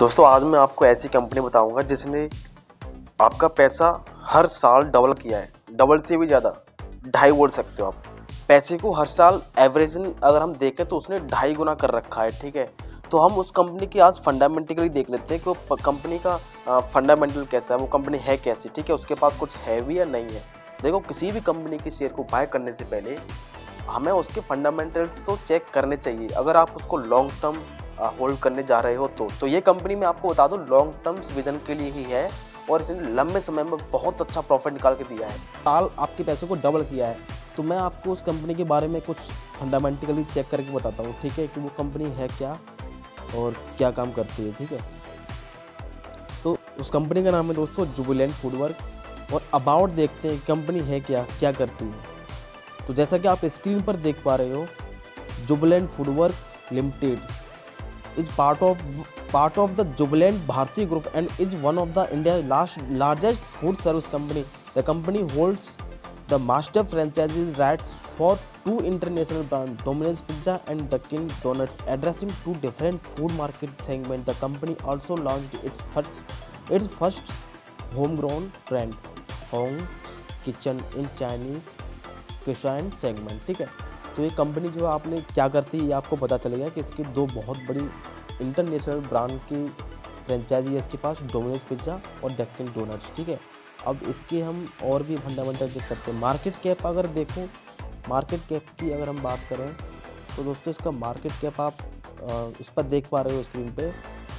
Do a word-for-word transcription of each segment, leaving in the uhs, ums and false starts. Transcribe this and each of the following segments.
दोस्तों आज मैं आपको ऐसी कंपनी बताऊंगा जिसने आपका पैसा हर साल डबल किया है, डबल से भी ज़्यादा, ढाई बोल सकते हो आप। पैसे को हर साल एवरेज अगर हम देखें तो उसने ढाई गुना कर रखा है। ठीक है, तो हम उस कंपनी की आज फंडामेंटली देख लेते हैं कि वो कंपनी का फंडामेंटल कैसा है, वो कंपनी है कैसी। ठीक है, उसके पास कुछ है भी या नहीं है। देखो, किसी भी कंपनी के शेयर को बाय करने से पहले हमें उसके फंडामेंटल्स तो चेक करने चाहिए। अगर आप उसको लॉन्ग टर्म होल्ड करने जा रहे हो तो तो ये कंपनी मैं आपको बता दूं लॉन्ग टर्म विजन के लिए ही है और इसने लंबे समय में बहुत अच्छा प्रॉफिट निकाल के दिया है, साल आपके पैसे को डबल किया है। तो मैं आपको उस कंपनी के बारे में कुछ फंडामेंटली चेक करके बताता हूँ। ठीक है, कि वो कंपनी है क्या और क्या काम करती है। ठीक है, तो उस कंपनी का नाम है दोस्तों जुबिलेंट फूडवर्क। और अबाउट देखते हैं कंपनी है क्या, क्या करती है। तो जैसा कि आप स्क्रीन पर देख पा रहे हो, Jubilant Foodworks limited is part of part of the Jubilant Bharti Group and is one of the India's large, largest food service company. The company holds the master franchises rights for two international brands, Domino's Pizza and Dunkin' Donuts, addressing two different food market segments. The company also launched its first its first homegrown brand, Hong's Kitchen, in Chinese cuisine segment. ठीक है, तो ये company जो आपने क्या करती है ये आपको पता चलेगा कि इसकी दो बहुत बड़ी इंटरनेशनल ब्रांड की फ्रेंचाइजी है इसके पास, डोमिनोज पिज़्ज़ा और डंकिन डोनट्स। ठीक है, अब इसके हम और भी फंडामेंटल चेक करते हैं। मार्केट कैप अगर देखो, मार्केट कैप की अगर हम बात करें तो दोस्तों इसका मार्केट कैप आप इस पर देख पा रहे हो स्क्रीन पे।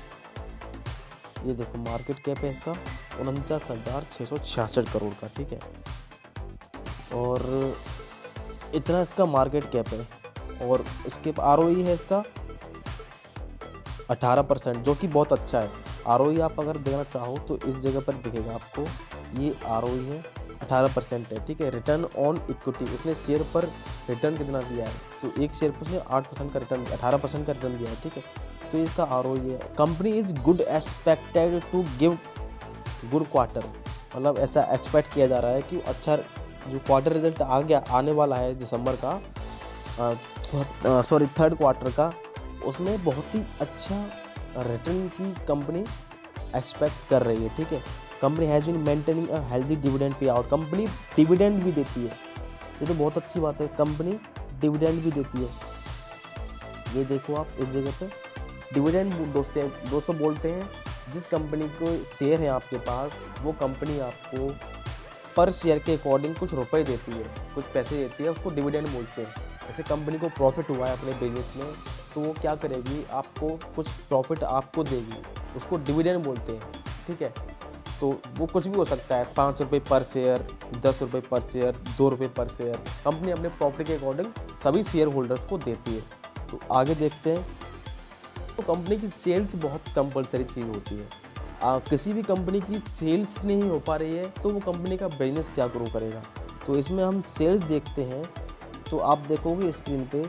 ये देखो मार्केट कैप है इसका उनचास हज़ार छः सौ छियासठ करोड़ का। ठीक है, और इतना इसका मार्केट कैप है और इसके आर ओ ई है इसका अठारह परसेंट, जो कि बहुत अच्छा है। आर ओ ई आप अगर देखना चाहो तो इस जगह पर दिखेगा आपको, ये आर ओ ई है अठारह परसेंट है। ठीक है, रिटर्न ऑन इक्विटी उसने शेयर पर रिटर्न कितना दिया है, तो एक शेयर पर उसने आठ परसेंट का रिटर्न अठारह परसेंट का रिटर्न दिया है। ठीक है, तो इसका आर ओ ई है। Company is good expected to give good quarter, मतलब ऐसा एक्सपेक्ट किया जा रहा है कि अच्छा जो क्वार्टर रिजल्ट आ गया आने वाला है दिसंबर का, सॉरी थर्ड क्वार्टर का, उसमें बहुत ही अच्छा रिटर्न की कंपनी एक्सपेक्ट कर रही है। ठीक है, company has been maintaining a healthy dividend payout, company dividend भी देती है। ये तो बहुत अच्छी बात है, कंपनी डिविडेंड भी देती है। ये देखो आप इस जगह पे डिविडेंड दोस्तों दोस्तों बोलते हैं जिस कंपनी को शेयर है आपके पास, वो कंपनी आपको पर शेयर के अकॉर्डिंग कुछ रुपए देती है, कुछ पैसे देती है, उसको डिविडेंड बोलते हैं। जैसे कंपनी को प्रॉफिट हुआ है अपने बिजनेस में तो वो क्या करेगी, आपको कुछ प्रॉफिट आपको देगी, उसको डिविडेंड बोलते हैं। ठीक है, तो वो कुछ भी हो सकता है, पाँच रुपये पर शेयर, दस रुपये पर शेयर, दो रुपये पर शेयर। कंपनी अपने प्रॉफिट के अकॉर्डिंग सभी शेयर होल्डर्स को देती है। तो आगे देखते हैं, तो कंपनी की सेल्स बहुत कंपलसरी चीज़ होती है। आ, किसी भी कंपनी की सेल्स नहीं हो पा रही है तो वो कंपनी का बिजनेस क्या ग्रो करेगा। तो इसमें हम सेल्स देखते हैं तो आप देखोगे स्क्रीन पे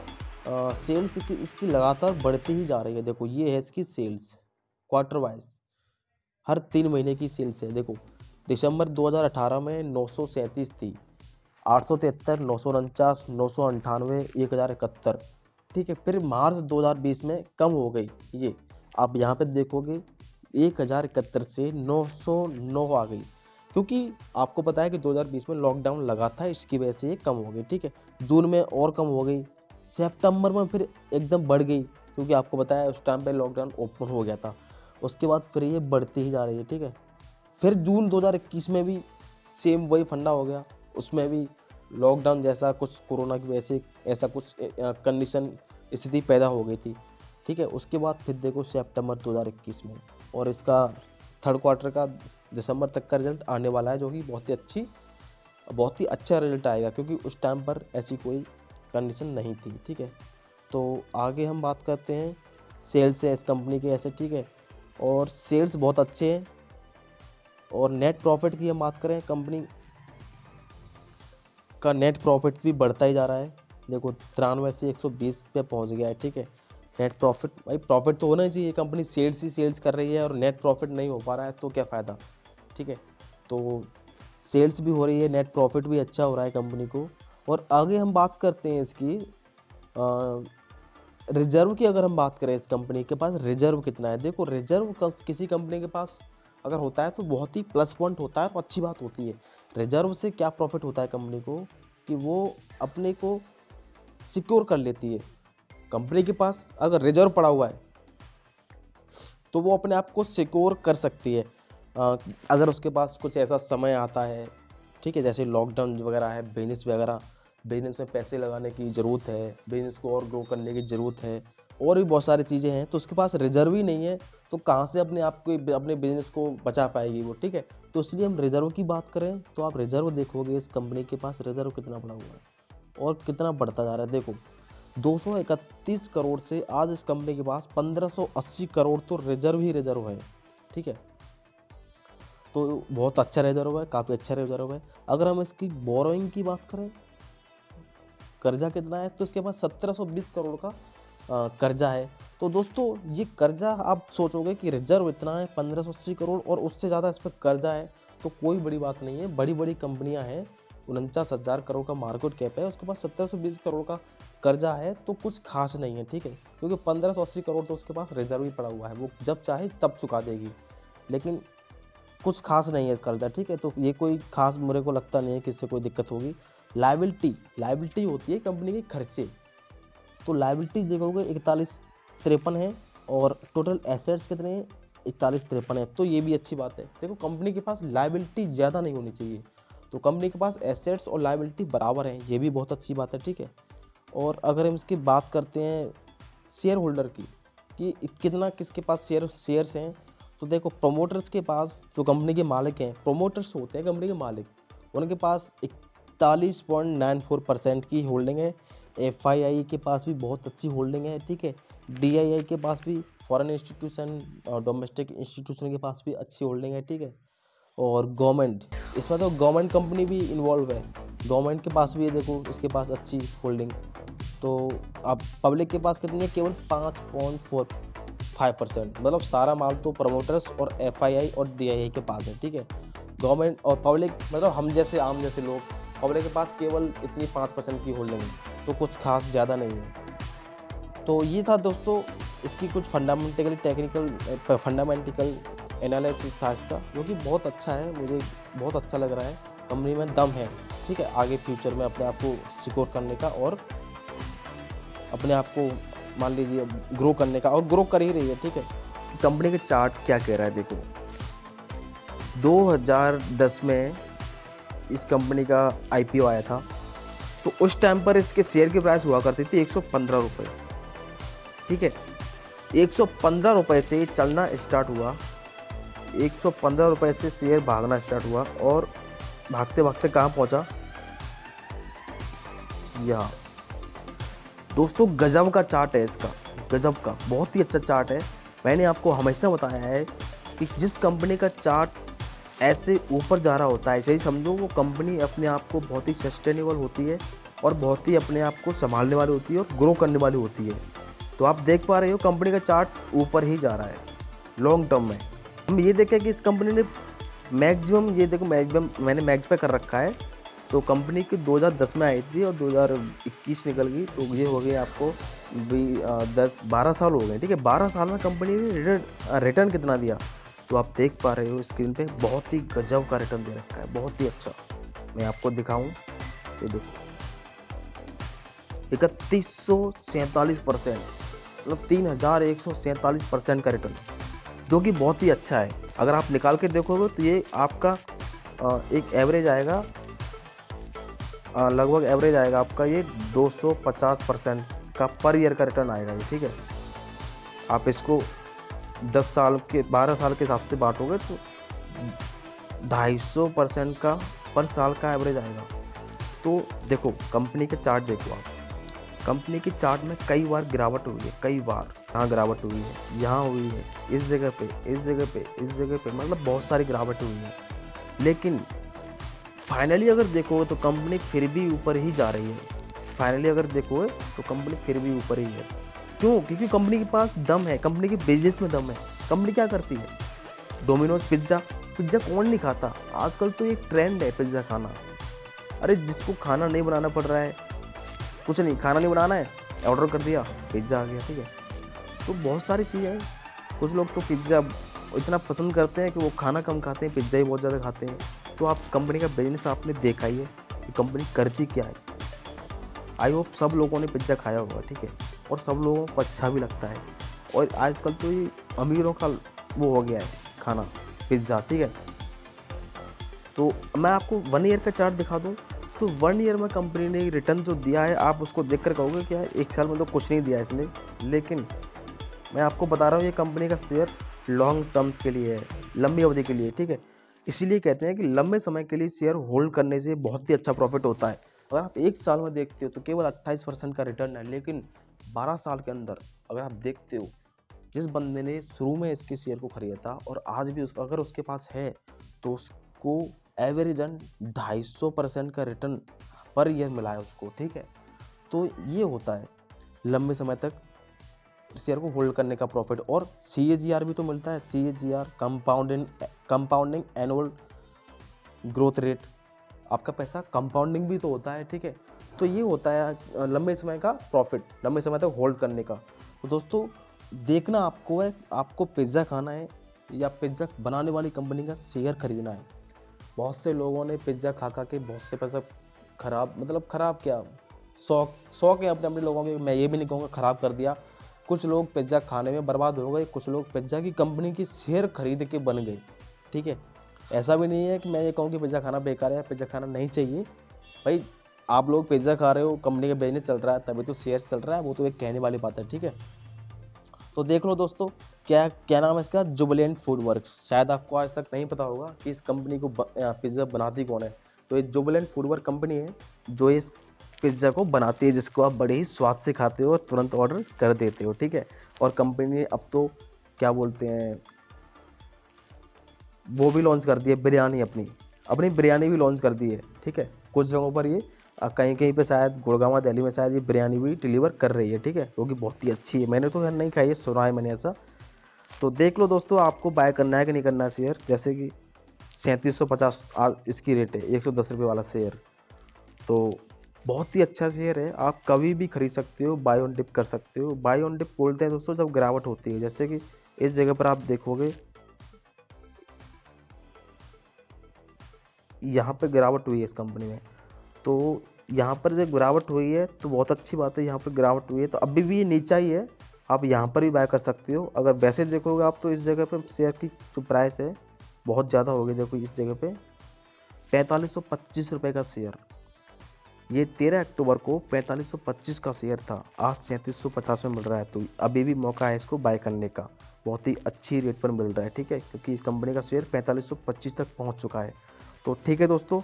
आ, सेल्स की इसकी लगातार बढ़ती ही जा रही है। देखो ये है इसकी सेल्स क्वार्टर वाइज, हर तीन महीने की सेल्स है। देखो दिसंबर दो हज़ार अठारह में नौ सौ सैंतीस थी, आठ सौ तिहत्तर, नौ सौ उनचास, नौ सौ अंठानवे, एक हज़ार इकहत्तर। ठीक है, फिर मार्च दो हज़ार बीस में कम हो गई, ये आप यहाँ पे देखोगे एक हज़ार इकहत्तर से नौ सौ नौ आ गई, क्योंकि आपको पता है कि दो हज़ार बीस में लॉकडाउन लगा था, इसकी वजह से ये कम हो गई। ठीक है, जून में और कम हो गई, सितंबर में फिर एकदम बढ़ गई, क्योंकि आपको पता है उस टाइम पे लॉकडाउन ओपन हो गया था। उसके बाद फिर ये बढ़ती ही जा रही है। ठीक है, फिर जून दो हज़ार इक्कीस में भी सेम वही फंडा हो गया, उसमें भी लॉकडाउन जैसा कुछ कोरोना की वजह से ऐसा कुछ कंडीशन स्थिति पैदा हो गई थी। ठीक है, उसके बाद फिर देखो सितंबर दो हज़ार इक्कीस में, और इसका थर्ड क्वार्टर का दिसंबर तक का रिजल्ट आने वाला है, जो कि बहुत ही अच्छी बहुत ही अच्छा रिजल्ट आएगा, क्योंकि उस टाइम पर ऐसी कोई कंडीशन नहीं थी। ठीक है, तो आगे हम बात करते हैं सेल्स है इस कंपनी के ऐसे। ठीक है, और सेल्स बहुत अच्छे हैं, और नेट प्रॉफिट की हम बात करें, कंपनी का नेट प्रॉफिट भी बढ़ता ही जा रहा है। देखो तिरानवे से एक सौ बीस पे पहुंच गया है। ठीक है, नेट प्रॉफिट, भाई प्रॉफिट तो होना ही चाहिए, कंपनी सेल्स ही सेल्स कर रही है और नेट प्रॉफिट नहीं हो पा रहा है तो क्या फ़ायदा। ठीक है, तो सेल्स भी हो रही है, नेट प्रॉफिट भी अच्छा हो रहा है कंपनी को। और आगे हम बात करते हैं इसकी रिजर्व की अगर हम बात करें, इस कंपनी के पास रिजर्व कितना है, देखो रिजर्व किसी कंपनी के पास अगर होता है तो बहुत ही प्लस पॉइंट होता है और अच्छी बात होती है। रिजर्व से क्या प्रॉफिट होता है कंपनी को कि वो अपने को सिक्योर कर लेती है। कंपनी के पास अगर रिजर्व पड़ा हुआ है तो वो अपने आप को सिक्योर कर सकती है। आ, अगर उसके पास कुछ ऐसा समय आता है, ठीक है, जैसे लॉकडाउन वगैरह है, बिजनेस वगैरह, बिजनेस में पैसे लगाने की ज़रूरत है, बिजनेस को और ग्रो करने की ज़रूरत है, और भी बहुत सारी चीज़ें हैं, तो उसके पास रिजर्व ही नहीं है तो कहाँ से अपने आप को अपने बिजनेस को बचा पाएगी वो, ठीक है। तो इसलिए हम रिजर्व की बात करें तो आप रिजर्व देखोगे इस कंपनी के पास रिजर्व कितना पड़ा हुआ है और कितना बढ़ता जा रहा है। देखो दो सौ इकतीस करोड़ से आज इस कंपनी के पास पंद्रह सौ अस्सी करोड़ तो रिजर्व ही रिजर्व है, ठीक है। तो बहुत अच्छा रिजर्व है, काफ़ी अच्छा रिजर्व है। अगर हम इसकी बोरोइंग की बात करें, कर्जा कितना है, तो इसके पास सत्रह सौ बीस करोड़ का आ, कर्जा है। तो दोस्तों ये कर्जा आप सोचोगे कि रिजर्व इतना है पंद्रह सौ अस्सी करोड़ और उससे ज़्यादा इस पर कर्जा है, तो कोई बड़ी बात नहीं है। बड़ी बड़ी कंपनियां हैं, उनचास हज़ार करोड़ का मार्केट कैप है, उसके पास सत्रह सौ बीस करोड़ का कर्जा है, तो कुछ खास नहीं है, ठीक है। क्योंकि पंद्रह सौ अस्सी करोड़ तो उसके पास रिजर्व ही पड़ा हुआ है, वो जब चाहे तब चुका देगी, लेकिन कुछ खास नहीं है कर्जा, ठीक है। तो ये कोई खास मेरे को लगता नहीं है कि इससे कोई दिक्कत होगी। लायबिलिटी लायबिलिटी होती है कंपनी के खर्चे, तो लायबिलिटी देखोगे इकतालीस तिरपन है और टोटल एसेट्स कितने हैं, इकतालीस तिरपन है, तो ये भी अच्छी बात है। देखो कंपनी के पास लायबिलिटी ज़्यादा नहीं होनी चाहिए, तो कंपनी के पास एसेट्स और लायबिलिटी बराबर है, ये भी बहुत अच्छी बात है, ठीक है। और अगर हम इसकी बात करते हैं शेयर होल्डर की कि कितना किसके पास शेयर शेयर्स हैं, तो देखो प्रोमोटर्स के पास, जो कंपनी के मालिक हैं, प्रोमोटर्स होते हैं कंपनी के मालिक, उनके पास इकतालीस पॉइंट नाइन फोर परसेंट की होल्डिंग है। एफ आई आई के पास भी बहुत अच्छी होल्डिंग है, ठीक है। डी आई आई के पास भी, फॉरेन इंस्टीट्यूशन और डोमेस्टिक इंस्टीट्यूशन के पास भी अच्छी होल्डिंग है, ठीक है। और गवर्नमेंट, इसमें तो गवर्नमेंट कंपनी भी इन्वॉल्व है, गवर्नमेंट के पास भी है, देखो इसके पास अच्छी होल्डिंग। तो अब पब्लिक के पास कितनी है, केवल पाँच पॉइंट फोर फाइव परसेंट, मतलब सारा माल तो प्रमोटर्स और एफ आई आई और डी आई आई के पास है, ठीक है। गवर्नमेंट और पब्लिक, मतलब हम जैसे आम जैसे लोग, पब्लिक के पास केवल इतनी पाँच परसेंट की होल्डिंग है, तो कुछ खास ज़्यादा नहीं है। तो ये था दोस्तों इसकी कुछ फंडामेंटली टेक्निकल फंडामेंटिकल एनालिसिस था इसका, जो कि बहुत अच्छा है, मुझे बहुत अच्छा लग रहा है। कंपनी में दम है, ठीक है, आगे फ्यूचर में अपने आप को सिक्योर करने का और अपने आप को मान लीजिए ग्रो करने का, और ग्रो कर ही रही है, ठीक है। कंपनी का चार्ट क्या कह रहा है, देखो दो हज़ार दस में इस कंपनी का आई पी ओ आया था, तो उस टाइम पर इसके शेयर की प्राइस हुआ करती थी एक सौ पंद्रह रुपये, ठीक है। एक सौ पंद्रह रुपये से चलना स्टार्ट हुआ, एक सौ पंद्रह रुपये से शेयर भागना स्टार्ट हुआ और भागते भागते कहाँ पहुँचा, यहाँ। दोस्तों गजब का चार्ट है इसका, गजब का, बहुत ही अच्छा चार्ट है। मैंने आपको हमेशा बताया है कि जिस कंपनी का चार्ट ऐसे ऊपर जा रहा होता है, ऐसे ही समझो वो कंपनी अपने आप को बहुत ही सस्टेनेबल होती है और बहुत ही अपने आप को संभालने वाली होती है और ग्रो करने वाली होती है। तो आप देख पा रहे हो कंपनी का चार्ट ऊपर ही जा रहा है लॉन्ग टर्म में। हम ये देखें कि इस कंपनी ने मैक्सिमम, ये देखो मैक्सिमम मैंने मैक्स पे कर रखा है, तो कंपनी की दो हज़ार दस में आई थी और दो हज़ार इक्कीस निकल गई, तो ये हो गया आपको भी दस बारह साल हो गए, ठीक है। बारह साल में कंपनी ने रिटर्न रिटर्न कितना दिया, तो आप देख पा रहे हो स्क्रीन पे, बहुत ही गजब का रिटर्न दे रखा है, बहुत ही अच्छा। मैं आपको दिखाऊं तो देखो इकतीस सौ सैंतालीस परसेंट, मतलब तीन हज़ार एक सौ सैंतालीस परसेंट का रिटर्न, जो कि बहुत ही अच्छा है। अगर आप निकाल के देखोगे तो ये आपका एक एवरेज आएगा, लगभग एवरेज आएगा आपका ये दो सौ पचास परसेंट का पर ईयर का रिटर्न आएगा ये, ठीक है। आप इसको दस साल के बारह साल के हिसाब से बांटोगे तो ढाई सौ परसेंट का पर साल का एवरेज आएगा। तो देखो कंपनी के चार्ट देखो आप, कंपनी की चार्ट में कई बार गिरावट हुई है, कई बार यहाँ गिरावट हुई है, यहाँ हुई है, इस जगह पे इस जगह पे इस जगह पे मतलब बहुत सारी गिरावट हुई है, लेकिन फाइनली अगर देखो तो कंपनी फिर भी ऊपर ही जा रही है। फाइनली अगर देखो तो कंपनी फिर भी ऊपर ही है। क्यों? क्योंकि कंपनी के पास दम है, कंपनी के बिजनेस में दम है। कंपनी क्या करती है, डोमिनोज पिज्ज़ा, पिज्ज़ा कौन नहीं खाता, आजकल तो एक ट्रेंड है पिज्ज़ा खाना। अरे जिसको खाना नहीं बनाना पड़ रहा है, कुछ नहीं खाना नहीं बनाना है, ऑर्डर कर दिया, पिज़्ज़ा आ गया, ठीक है। तो बहुत सारी चीज़ें हैं। कुछ लोग तो पिज़्ज़ा इतना पसंद करते हैं कि वो खाना कम खाते हैं, पिज़्ज़ा ही बहुत ज़्यादा खाते हैं। तो आप कंपनी का बिज़नेस आपने देखा ही है कि कंपनी करती क्या है। आई होप सब लोगों ने पिज़्ज़ा खाया होगा, ठीक है, और सब लोगों को अच्छा भी लगता है। और आजकल तो ये अमीरों का वो हो गया है खाना, पिज़्ज़ा, ठीक है। तो मैं आपको वन ईयर का चार्ट दिखा दूँ, तो वन ईयर में कंपनी ने रिटर्न जो दिया है, आप उसको देखकर कहोगे क्या एक साल में तो कुछ नहीं दिया इसने। लेकिन मैं आपको बता रहा हूँ, ये कंपनी का शेयर लॉन्ग टर्म्स के लिए है, लंबी अवधि के लिए, ठीक है। इसीलिए कहते हैं कि लंबे समय के लिए शेयर होल्ड करने से बहुत ही अच्छा प्रॉफिट होता है। अगर आप एक साल में देखते हो तो केवल अट्ठाईस परसेंट का रिटर्न है, लेकिन बारह साल के अंदर अगर आप देखते हो, जिस बंदे ने शुरू में इसके शेयर को खरीदा और आज भी उस अगर उसके पास है तो उसको एवरेजन ढाई सौ परसेंट का रिटर्न पर ईयर मिला है उसको, ठीक है। तो ये होता है लंबे समय तक शेयर को होल्ड करने का प्रॉफिट। और सी ए जी आर भी तो मिलता है, C A G R compounding compounding annual growth rate, आपका पैसा कंपाउंडिंग भी तो होता है, ठीक है। तो ये होता है लंबे समय का प्रॉफिट, लंबे समय तक होल्ड करने का। तो दोस्तों देखना आपको है, आपको पिज़्ज़ा खाना है या पिज़्ज़ा बनाने वाली कंपनी का शेयर खरीदना है। बहुत से लोगों ने पिज़्ज़ा खा खा के बहुत से पैसा खराब, मतलब खराब क्या, शौक शौक है अपने अपने लोगों के, मैं ये भी नहीं कहूँगा खराब कर दिया। कुछ लोग पिज़्ज़ा खाने में बर्बाद हो गए, कुछ लोग पिज़्ज़ा की कंपनी की शेयर खरीद के बन गए, ठीक है। ऐसा भी नहीं है कि मैं ये कहूँ कि पिज़्ज़ा खाना बेकार है, पिज़्ज़ा खाना नहीं चाहिए भाई। आप लोग पिज़्ज़ा खा रहे हो, कंपनी का बिजनेस चल रहा है, तभी तो शेयर चल रहा है, वो तो एक कहने वाली बात है, ठीक है। तो देख लो दोस्तों, क्या क्या नाम है इसका, जुबिलेंट फूड वर्क्स। शायद आपको आज तक नहीं पता होगा कि इस कंपनी को पिज़्ज़ा बनाती कौन है। तो ये जुबिलेंट फूड वर्क कंपनी है जो इस पिज़्ज़ा को बनाती है, जिसको आप बड़े ही स्वाद से खाते हो और तुरंत ऑर्डर कर देते हो, ठीक है। और कंपनी ने अब तो क्या बोलते हैं, वो भी लॉन्च कर दी है बिरयानी, अपनी अपनी बिरयानी भी लॉन्च कर दी है, ठीक है। कुछ जगहों पर ये कहीं कहीं पे शायद गुड़गांव दिल्ली में शायद ये बिरयानी भी डिलीवर कर रही है, ठीक है, जो कि बहुत ही अच्छी है। मैंने तो यार नहीं खाई है, सुना है मैंने ऐसा। तो देख लो दोस्तों, आपको बाय करना है कि नहीं करना है शेयर। जैसे कि सैंतीस सौ पचास आज इसकी रेट है, एक सौ दस रुपये वाला शेयर। तो बहुत ही अच्छा शेयर है, आप कभी भी खरीद सकते हो, बाय ऑन डिप कर सकते हो। बाय ऑन डिप बोलते हैं दोस्तों जब गिरावट होती है, जैसे कि इस जगह पर आप देखोगे यहाँ पे गिरावट हुई है इस कंपनी में। तो यहाँ पर जब गिरावट हुई है तो बहुत अच्छी बात है, यहाँ पर गिरावट हुई है तो अभी भी ये नीचा ही है, आप यहाँ पर भी बाय कर सकते हो। अगर वैसे देखोगे आप तो इस जगह पे शेयर की जो प्राइस है बहुत ज़्यादा हो गई। देखो इस जगह पे पैंतालीस सौ पच्चीस रुपये का शेयर, ये तेरह अक्टूबर को पैंतालीस सौ पच्चीस का शेयर था, आज सैंतीस सौ पचास में मिल रहा है। तो अभी भी मौका है इसको बाय करने का, बहुत ही अच्छी रेट पर मिल रहा है, ठीक है, क्योंकि इस कंपनी का शेयर पैंतालीस सौ पच्चीस तक पहुँच चुका है। तो ठीक है दोस्तों,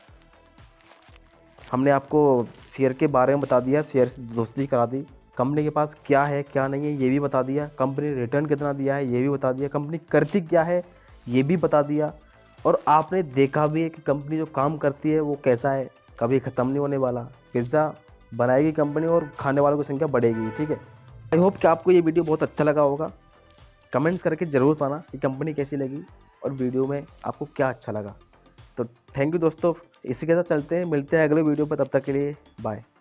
हमने आपको शेयर के बारे में बता दिया, शेयर से दोस्ती करा दी, कंपनी के पास क्या है क्या नहीं है ये भी बता दिया, कंपनी रिटर्न कितना दिया है ये भी बता दिया, कंपनी करती क्या है ये भी बता दिया, और आपने देखा भी है कि कंपनी जो काम करती है वो कैसा है, कभी ख़त्म नहीं होने वाला। पिज़्ज़ा बनाएगी कंपनी और खाने वालों की संख्या बढ़ेगी, ठीक है। आई होप कि आपको ये वीडियो बहुत अच्छा लगा होगा। कमेंट्स करके ज़रूर बताना कि कंपनी कैसी लगी और वीडियो में आपको क्या अच्छा लगा। तो थैंक यू दोस्तों, इसी के साथ चलते हैं, मिलते हैं अगले वीडियो पर, तब तक के लिए बाय।